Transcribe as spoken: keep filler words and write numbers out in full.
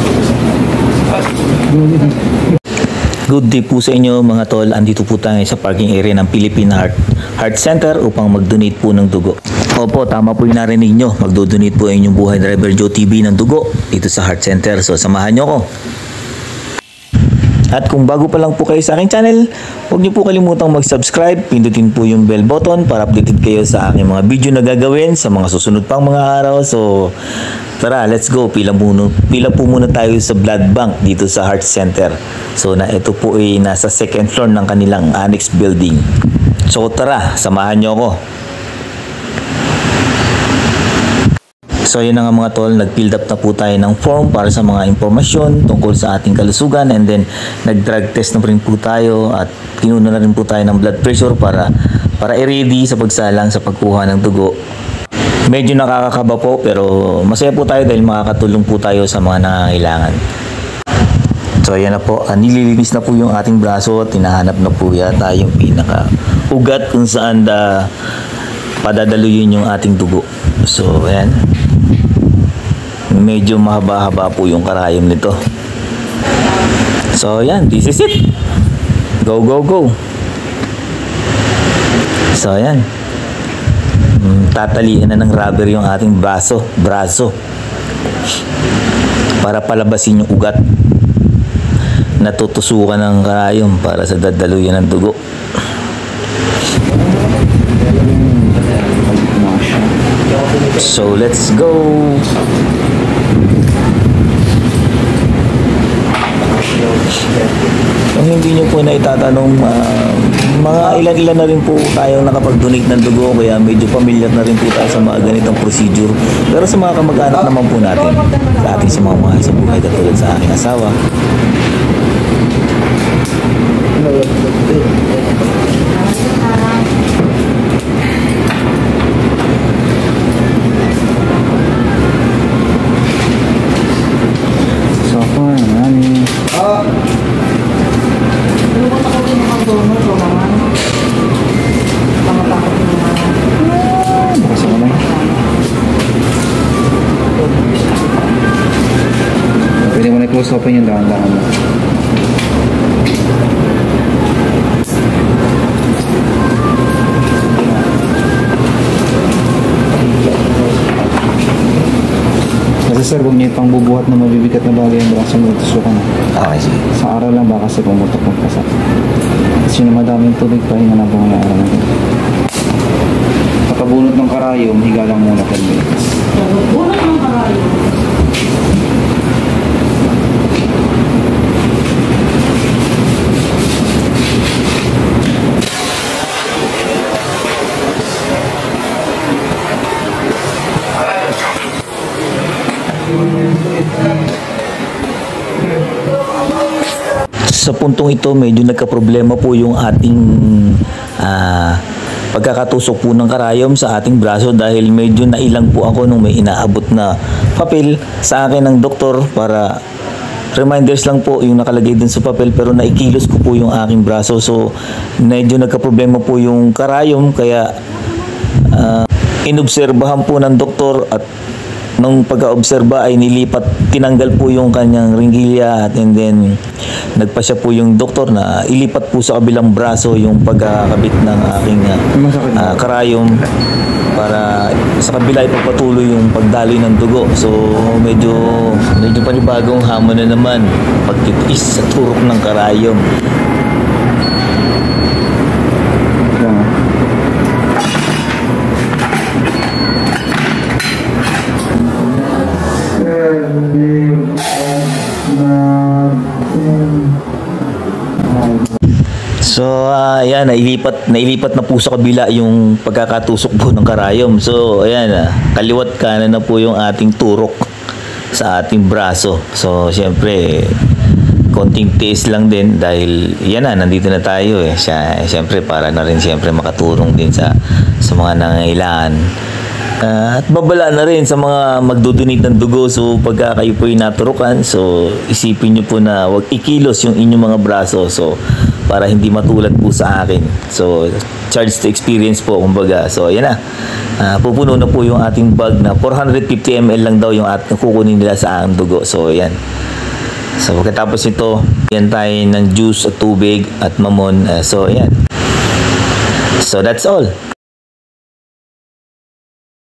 Good day po sa inyo mga tol. Andito po tayo sa parking area ng Philippine Heart, Heart Center upang mag-donate po ng dugo. Opo, tama po yung narinig nyo. Mag-donate po yung Buhay Driver Joe T V ng dugo dito sa Heart Center. So samahan nyo ko. At kung bago pa lang po kayo sa aking channel, huwag niyo po kalimutang mag-subscribe, pindutin po yung bell button para updated kayo sa aking mga video na gagawin sa mga susunod pang mga araw. So tara, let's go. Pila, muna, pila po muna tayo sa blood bank dito sa Heart Center. So na ito po ay nasa second floor ng kanilang annex building. So tara, samahan niyo ako. So yun na nga mga tol, nag-build up na po tayo ng form para sa mga impormasyon tungkol sa ating kalusugan, and then nag-drug test na rin po tayo at kinuna na rin po tayo ng blood pressure para para i-ready sa pagsalang sa pagkuha ng dugo. Medyo nakakakaba po pero masaya po tayo dahil makakatulong po tayo sa mga nangangailangan. So ayan na po, nililinis na po yung ating braso at hinahanap na po yata yung pinaka-ugat kung saan da padadaluyin yung ating dugo. So ayan, medyo mahaba-haba po yung karayom nito. So ayan, this is it. Go, go, go. So ayan, tatalian na ng rubber yung ating braso, braso para palabasin yung ugat. Natutusukan ng karayom para sa dadaluyan ng dugo. So let's go. Kung hindi nyo po na itatanong, uh, mga ilan-ilan na rin po tayong nakapag-donate ng dugo, kaya medyo familiar na rin po tayo sa mga ganitong procedure. Pero sa mga kamag-anak naman po natin, sa ating sa mga mahal sa buhay, katulad sa aking asawa, so far, nani ah pwede mo na i-close open yung dahan-dahan mo. Kasi sir, huwag niyo pang bubuhat na mabibigat na bagay ang braso mo, tusukan na. okay, sige. Sa araw lang ba kasi pumutok magpasa. Kasi na madaming tubig, pahinga na po ng araw natin. Pagkabunot ng karayom, higa lang muna ten minutes. Bunot ng karayom. Sa puntong ito, medyo nagka-problema po yung ating uh, pagkakatusok po ng karayom sa ating braso dahil medyo nailang po ako nung may inaabot na papel sa akin ng doktor para reminders lang po yung nakalagay din sa papel, pero naikilos ko po yung aking braso. So medyo nagka-problema po yung karayom, kaya uh, inobserbahan po ng doktor at nung pagka-obserba ay nilipat, tinanggal po yung kanyang ringgilya at and then nagpasya po yung doktor na ilipat po sa kabilang braso yung pagkakabit ng aking uh, karayom para sa kabila ipagpatuloy yung pagdaloy ng dugo. So medyo medyo panibagong hamon na naman pagtitiis sa turok ng karayom. So uh, ayan, nailipat, nailipat na po sa kabila yung pagkakatusok po ng karayom. So ayan, uh, kaliwat kanan na po yung ating turok sa ating braso. So siyempre konting tiis lang din dahil yan na, nandito na tayo eh. Siya, siyempre para na rin siyempre makatulong din sa, sa mga nangangailangan. Uh, at babala na rin sa mga magdodonate ng dugo. So pagka kayo po yung naturukan, so isipin nyo po na wag ikilos yung inyong mga braso. So para hindi matulad po sa akin. So charge to experience po kumbaga. So yan na, uh, pupuno na po yung ating bag na four hundred fifty milliliters lang daw yung at kukunin nila sa aking dugo. So yan, So pagkatapos ito, yan tayo ng juice at tubig at mamon. Uh, so ayan. So that's all.